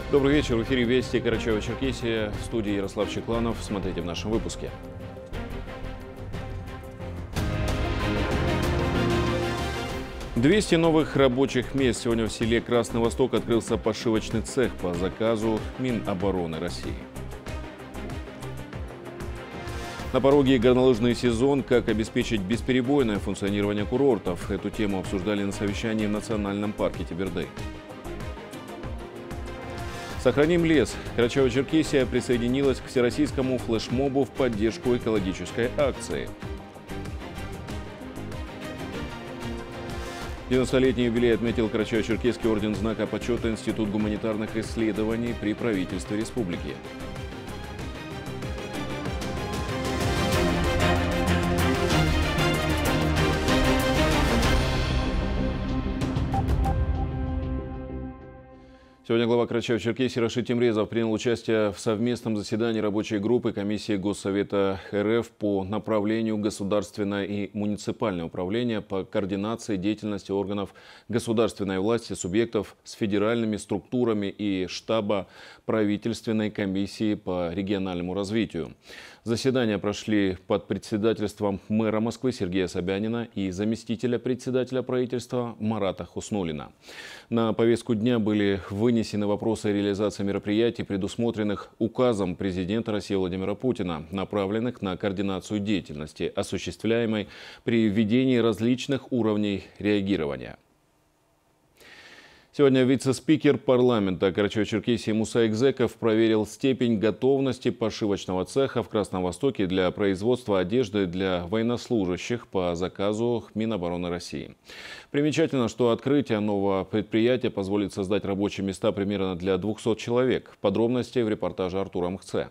Добрый вечер. В эфире «Вести» Карачаево-Черкесия. В студии Ярослав Чекланов. Смотрите в нашем выпуске. «200 новых рабочих мест. Сегодня в селе Красный Восток открылся пошивочный цех по заказу Минобороны России. На пороге горнолыжный сезон. Как обеспечить бесперебойное функционирование курортов? Эту тему обсуждали на совещании в национальном парке Тебердай. Сохраним лес. Карачаево-Черкесия присоединилась к всероссийскому флешмобу в поддержку экологической акции. 90-летний юбилей отметил Карачаево-Черкесский орден знака почета Институт гуманитарных исследований при правительстве республики. Сегодня глава Карачаево-Черкесии Рашид Темрезов принял участие в совместном заседании рабочей группы комиссии Госсовета РФ по направлению государственное и муниципальное управление по координации деятельности органов государственной власти, субъектов с федеральными структурами и штаба правительственной комиссии по региональному развитию. Заседания прошли под председательством мэра Москвы Сергея Собянина и заместителя председателя правительства Марата Хуснуллина. На повестку дня были вынесены вопросы реализации мероприятий, предусмотренных указом президента России Владимира Путина, направленных на координацию деятельности, осуществляемой при введении различных уровней реагирования. Сегодня вице-спикер парламента Карачаево-Черкесии Муса Экзеков проверил степень готовности пошивочного цеха в Красном Востоке для производства одежды для военнослужащих по заказу Минобороны России. Примечательно, что открытие нового предприятия позволит создать рабочие места примерно для 200 человек. Подробности в репортаже Артура Мхце.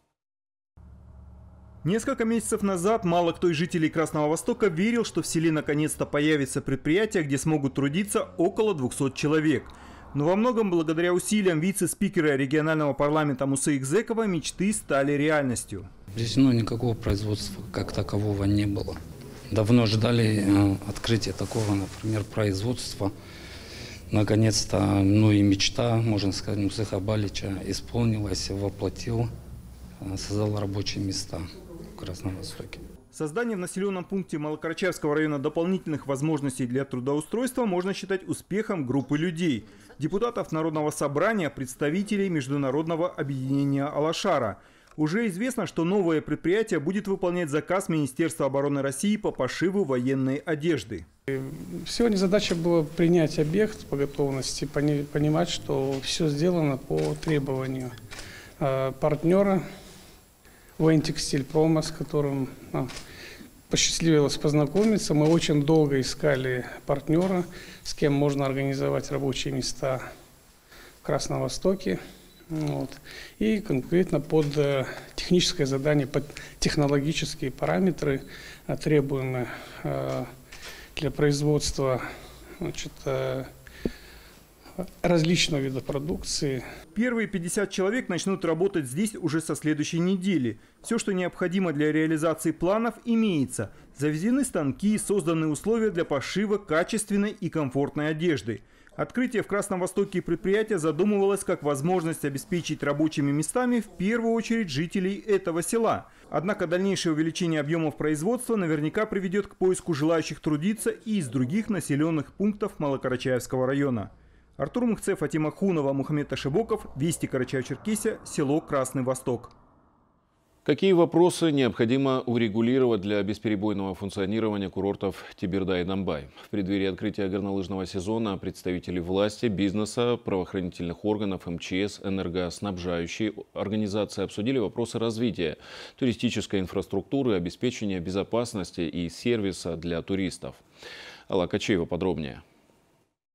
Несколько месяцев назад мало кто из жителей Красного Востока верил, что в селе наконец-то появится предприятие, где смогут трудиться около 200 человек. Но во многом благодаря усилиям вице-спикера регионального парламента Мусы Экзекова мечты стали реальностью. Здесь никакого производства как такового не было. Давно ждали открытия такого, например, производства. Наконец-то, и мечта, можно сказать, Мусы Хабалича исполнилась, воплотил, создал рабочие места в Красном Востоке. Создание в населенном пункте Малокарачаевского района дополнительных возможностей для трудоустройства можно считать успехом группы людей. Депутатов Народного собрания, представителей Международного объединения Алашара. Уже известно, что новое предприятие будет выполнять заказ Министерства обороны России по пошиву военной одежды. Сегодня задача была принять объект по готовности, понимать, что все сделано по требованию партнера Воентекстильпрома, с которым нам посчастливилось познакомиться. Мы очень долго искали партнера, с кем можно организовать рабочие места в Красном Востоке. И конкретно под техническое задание, под технологические параметры, требуемые для производства различного вида продукции. Первые 50 человек начнут работать здесь уже со следующей недели. Все, что необходимо для реализации планов, имеется. Завезены станки, созданы условия для пошива качественной и комфортной одежды. Открытие в Красном Востоке предприятия задумывалось как возможность обеспечить рабочими местами в первую очередь жителей этого села. Однако дальнейшее увеличение объемов производства наверняка приведет к поиску желающих трудиться и из других населенных пунктов Малокарачаевского района. Артур Мхце, Фатима Хунова, Мухаммед Ашибоков, Вести, Карачаево-Черкесия, село Красный Восток. Какие вопросы необходимо урегулировать для бесперебойного функционирования курортов Тебердай и Домбай? В преддверии открытия горнолыжного сезона представители власти, бизнеса, правоохранительных органов, МЧС, энергоснабжающие организации обсудили вопросы развития туристической инфраструктуры, обеспечения безопасности и сервиса для туристов. Алла Качеева подробнее.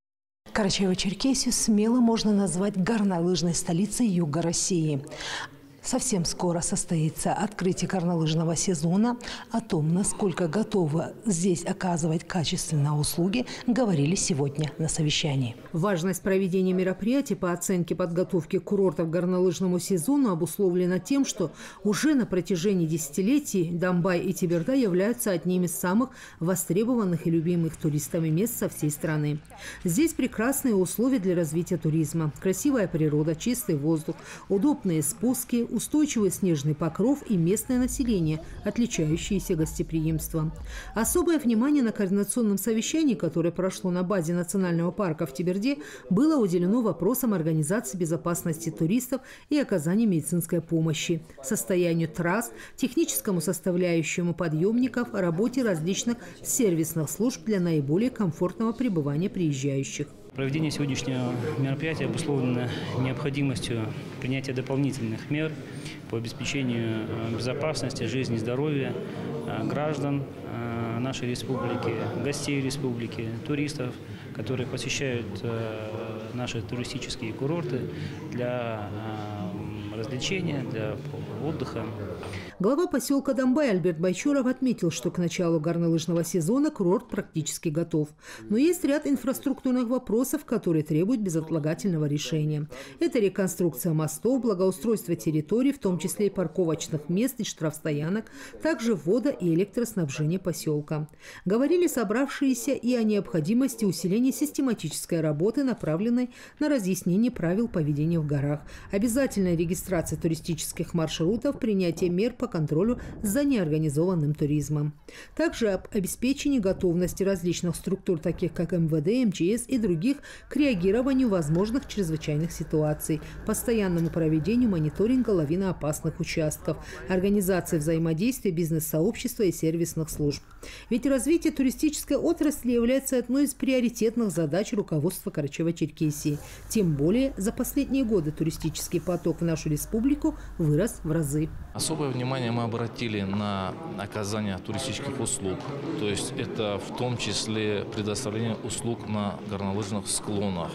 Карачаево-Черкесию смело можно назвать горнолыжной столицей юга России. Совсем скоро состоится открытие горнолыжного сезона. О том, насколько готовы здесь оказывать качественные услуги, говорили сегодня на совещании. Важность проведения мероприятий по оценке подготовки курортов к горнолыжному сезону обусловлена тем, что уже на протяжении десятилетий Домбай и Теберда являются одними из самых востребованных и любимых туристами мест со всей страны. Здесь прекрасные условия для развития туризма, красивая природа, чистый воздух, удобные спуски, устойчивый снежный покров и местное население, отличающееся гостеприимством. Особое внимание на координационном совещании, которое прошло на базе национального парка в Теберде, было уделено вопросам организации безопасности туристов и оказания медицинской помощи, состоянию трасс, техническому составляющему подъемников, работе различных сервисных служб для наиболее комфортного пребывания приезжающих. Проведение сегодняшнего мероприятия обусловлено необходимостью принятия дополнительных мер по обеспечению безопасности, жизни и здоровья граждан нашей республики, гостей республики, туристов, которые посещают наши туристические курорты для развлечения, для отдыха. Глава поселка Домбай Альберт Байчуров отметил, что к началу горнолыжного сезона курорт практически готов. Но есть ряд инфраструктурных вопросов, которые требуют безотлагательного решения. Это реконструкция мостов, благоустройство территорий, в том числе и парковочных мест и штрафстоянок, также водо- и электроснабжение поселка. Говорили собравшиеся и о необходимости усиления систематической работы, направленной на разъяснение правил поведения в горах, обязательной регистрации туристических маршрутов, принятие мер по контролю за неорганизованным туризмом. Также об обеспечении готовности различных структур, таких как МВД, МЧС и других, к реагированию возможных чрезвычайных ситуаций, постоянному проведению мониторинга лавиноопасных участков, организации взаимодействия бизнес-сообщества и сервисных служб. Ведь развитие туристической отрасли является одной из приоритетных задач руководства Карачаево-Черкесии. Тем более за последние годы туристический поток в нашу республику вырос в разы. Особое внимание мы обратили на оказание туристических услуг. То есть это в том числе предоставление услуг на горнолыжных склонах.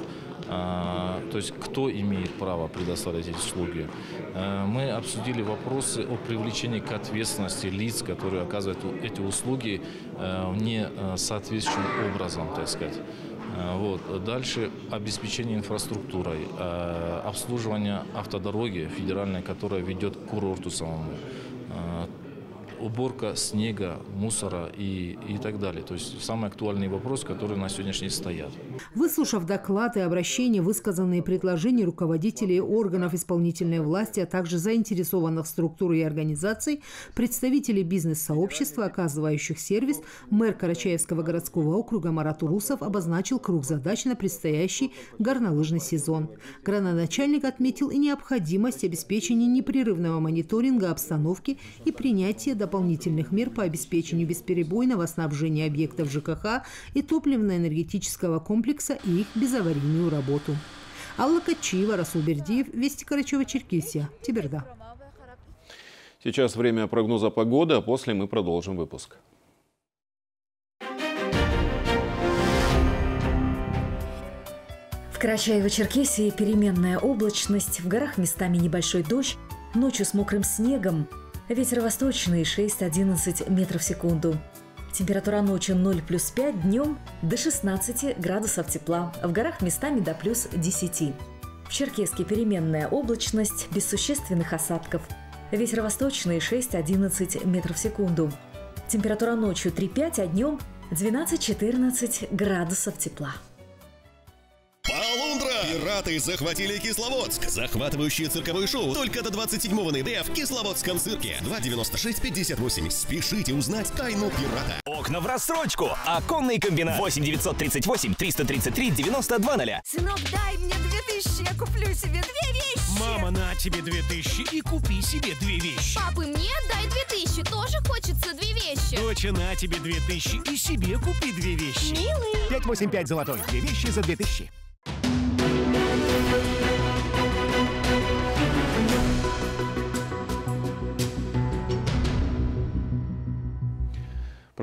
То есть кто имеет право предоставлять эти услуги. Мы обсудили вопросы о привлечении к ответственности лиц, которые оказывают эти услуги не соответствующим образом, так сказать. Дальше обеспечение инфраструктурой, обслуживание автодороги федеральной, которая ведет к курорту самому, уборка снега, мусора и так далее. То есть самый актуальный вопрос, который на сегодняшний день стоят. Выслушав доклады, обращения, высказанные предложения руководителей органов исполнительной власти, а также заинтересованных структур и организаций, представителей бизнес-сообщества, оказывающих сервис, мэр Карачаевского городского округа Марат Урусов обозначил круг задач на предстоящий горнолыжный сезон. Градоначальник отметил и необходимость обеспечения непрерывного мониторинга обстановки и принятия дополнительных мер по обеспечению бесперебойного снабжения объектов ЖКХ и топливно-энергетического комплекса и их безаварийную работу. Алла Качиева, Расул Бердиев, Вести Карачаево-Черкесия, Теберда. Сейчас время прогноза погоды, а после мы продолжим выпуск. В Карачаево-Черкесии переменная облачность, в горах местами небольшой дождь, ночью с мокрым снегом. Ветер восточный 6-11 метров в секунду. Температура ночью 0 плюс 5, днем до 16 градусов тепла. В горах местами до плюс 10. В Черкесске переменная облачность, без существенных осадков. Ветер восточный 6-11 метров в секунду. Температура ночью 3-5, а днем 12-14 градусов тепла. Полундра! Пираты захватили Кисловодск. Захватывающее цирковое шоу только до 27 ноября в Кисловодском цирке. 296-58. Спешите узнать тайну пирата. Окна в рассрочку. Оконный комбинат. 8-938-333-9200. Сынок, дай мне 2000, я куплю себе 2 вещи. Мама, на тебе 2000 и купи себе 2 вещи. Папы, мне дай 2000, тоже хочется 2 вещи. Доча, на тебе 2000 и себе купи 2 вещи. Милый. 585 золотой. 2 вещи за 2000.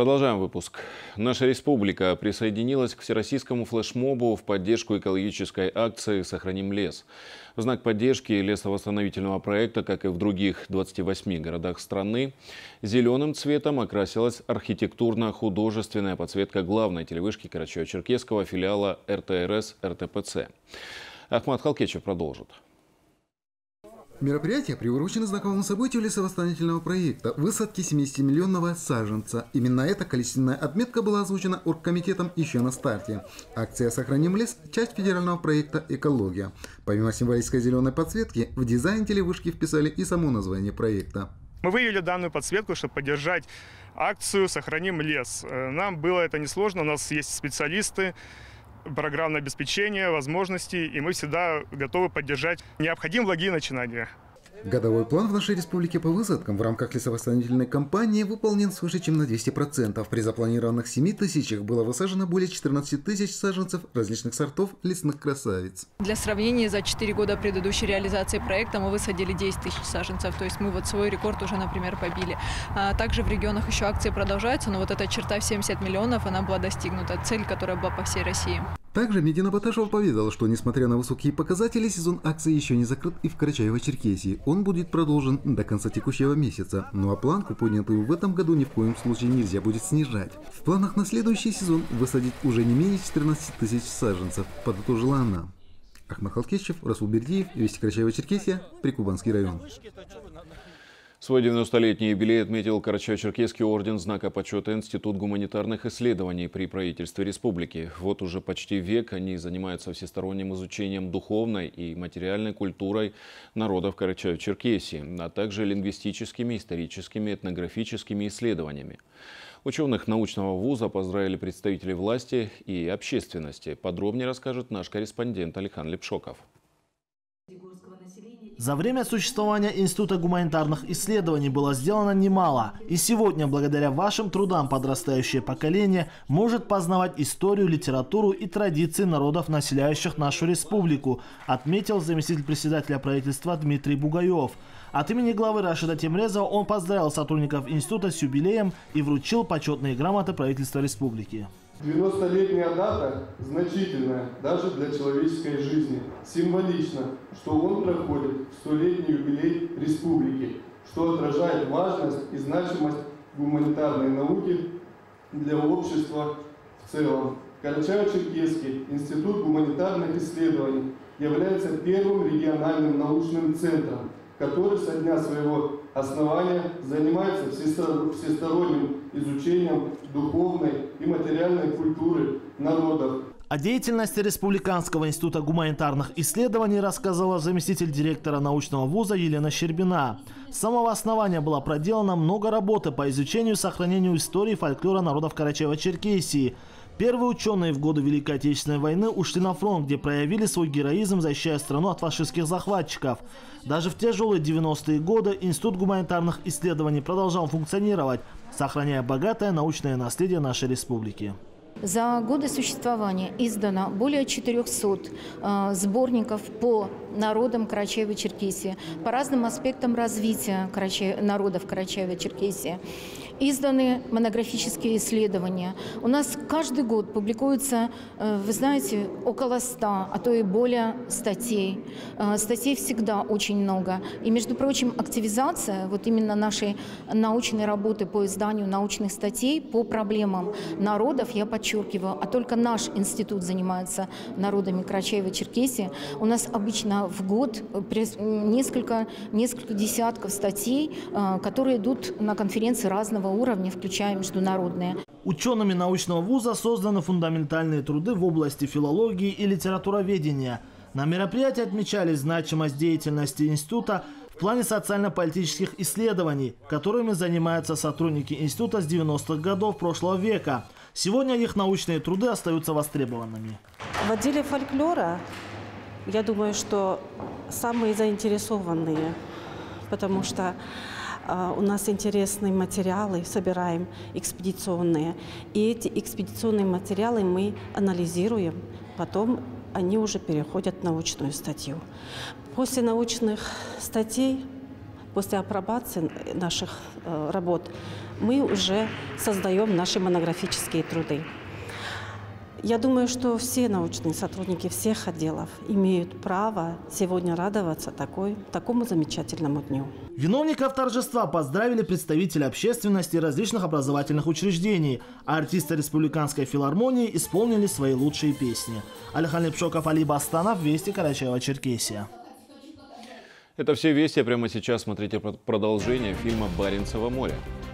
Продолжаем выпуск. Наша республика присоединилась к всероссийскому флешмобу в поддержку экологической акции «Сохраним лес». В знак поддержки лесовосстановительного проекта, как и в других 28 городах страны, зеленым цветом окрасилась архитектурно-художественная подсветка главной телевышки Карачаево-Черкесского филиала РТРС РТПЦ. Ахмат Халкечев продолжит. Мероприятие приурочено знаковому событию лесовосстановительного проекта – высадки 70-миллионного саженца. Именно эта количественная отметка была озвучена оргкомитетом еще на старте. Акция «Сохраним лес» – часть федерального проекта «Экология». Помимо символической зеленой подсветки, в дизайн телевышки вписали и само название проекта. Мы выявили данную подсветку, чтобы поддержать акцию «Сохраним лес». Нам было это несложно, у нас есть специалисты, программное обеспечение, возможности, и мы всегда готовы поддержать. Необходимы благие начинания. Годовой план в нашей республике по высадкам в рамках лесовосстановительной кампании выполнен свыше чем на 200%. При запланированных 7 тысячах было высажено более 14 тысяч саженцев различных сортов лесных красавиц. Для сравнения, за 4 года предыдущей реализации проекта мы высадили 10 тысяч саженцев. То есть мы вот свой рекорд уже, например, побили. Также в регионах еще акции продолжаются, но вот эта черта в 70 миллионов, она была достигнута. Цель, которая была по всей России. Также Медина Баташева поведала, что несмотря на высокие показатели, сезон акций еще не закрыт и в Карачаево-Черкесии. Он будет продолжен до конца текущего месяца. Ну а планку, поднятую в этом году, ни в коем случае нельзя будет снижать. В планах на следующий сезон высадить уже не менее 14 тысяч саженцев, подытожила она. Ахмат Халкечев, Расул Бердиев, Вести Карачаево-Черкесия, Прикубанский район. Свой 90-летний юбилей отметил Карачаево-Черкесский орден знака почета Институт гуманитарных исследований при правительстве республики. Вот уже почти век они занимаются всесторонним изучением духовной и материальной культурой народов Карачаево-Черкесии, а также лингвистическими, историческими, этнографическими исследованиями. Ученых научного вуза поздравили представители власти и общественности. Подробнее расскажет наш корреспондент Алихан Лепшоков. За время существования Института гуманитарных исследований было сделано немало. И сегодня, благодаря вашим трудам, подрастающее поколение может познавать историю, литературу и традиции народов, населяющих нашу республику, отметил заместитель председателя правительства Дмитрий Бугаев. От имени главы Рашида Темрезова он поздравил сотрудников института с юбилеем и вручил почетные грамоты правительства республики. 90-летняя дата значительная даже для человеческой жизни. Символично, что он проходит в 100-летний юбилей республики, что отражает важность и значимость гуманитарной науки для общества в целом. Карачаево-Черкесский институт гуманитарных исследований является первым региональным научным центром, который со дня своего основания занимается всесторонним изучением духовной и материальной культуры народов. О деятельности Республиканского института гуманитарных исследований рассказала заместитель директора научного вуза Елена Щербина. С самого основания было проделано много работы по изучению и сохранению истории и фольклора народов Карачаево-Черкесии. Первые ученые в годы Великой Отечественной войны ушли на фронт, где проявили свой героизм, защищая страну от фашистских захватчиков. Даже в тяжелые 90-е годы Институт гуманитарных исследований продолжал функционировать, сохраняя богатое научное наследие нашей республики. За годы существования издано более 400 сборников по народам Карачаево-Черкесии, по разным аспектам развития народов Карачаево-Черкесии. Изданы монографические исследования. У нас каждый год публикуется, вы знаете, около 100, а то и более статей. Статей всегда очень много. И, между прочим, активизация вот именно нашей научной работы по изданию научных статей по проблемам народов, я подчеркиваю, а только наш институт занимается народами Карачаево-Черкесии. У нас обычно в год несколько десятков статей, которые идут на конференции разного уровня, включая международные. Учеными научного вуза созданы фундаментальные труды в области филологии и литературоведения. На мероприятии отмечали значимость деятельности института в плане социально-политических исследований, которыми занимаются сотрудники института с 90-х годов прошлого века. Сегодня их научные труды остаются востребованными. В отделе фольклора, я думаю, что самые заинтересованные, потому что у нас интересные материалы, собираем экспедиционные. И эти экспедиционные материалы мы анализируем, потом они уже переходят в научную статью. После научных статей после апробации наших работ мы уже создаем наши монографические труды. Я думаю, что все научные сотрудники всех отделов имеют право сегодня радоваться такому замечательному дню. Виновников торжества поздравили представители общественности и различных образовательных учреждений, а артисты Республиканской филармонии исполнили свои лучшие песни. Алихан Лепшоков, Али Бастанов, Вести, Карачаево-Черкесия. Это все вести. Прямо сейчас смотрите продолжение фильма «Баренцево море».